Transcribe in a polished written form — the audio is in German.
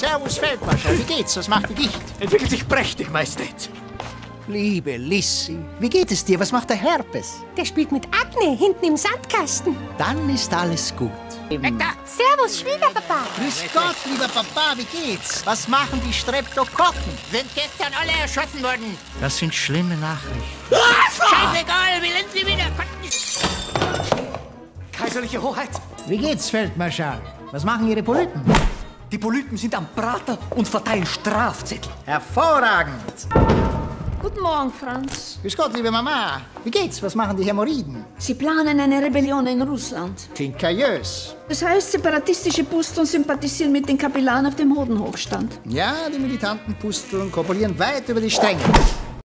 Servus, Feldmarschall. Wie geht's? Was macht die Gicht? Entwickelt sich prächtig, Majestät. Liebe Lissi, wie geht es dir? Was macht der Herpes? Der spielt mit Agne hinten im Sandkasten. Dann ist alles gut. Hector! Servus, Schwiegerpapa. Grüß Gott, lieber Papa, wie geht's? Was machen die Streptokokken? Sind gestern alle erschossen worden. Das sind schlimme Nachrichten. Scheißegal, wir lernen sie wieder. Kaiserliche Hoheit, Wie geht's, Feldmarschall? Was machen Ihre Polypen? die Polypen sind am Prater und verteilen Strafzettel. Hervorragend. Guten Morgen, Franz. Grüß Gott, liebe Mama. Wie geht's? Was machen die Hämorrhoiden? Sie planen eine Rebellion in Russland. Klingt kariös. Das heißt, separatistische Pusteln sympathisieren mit den Kapillaren auf dem Hodenhochstand. Ja, die militanten Pusteln kopulieren weit über die Stränge.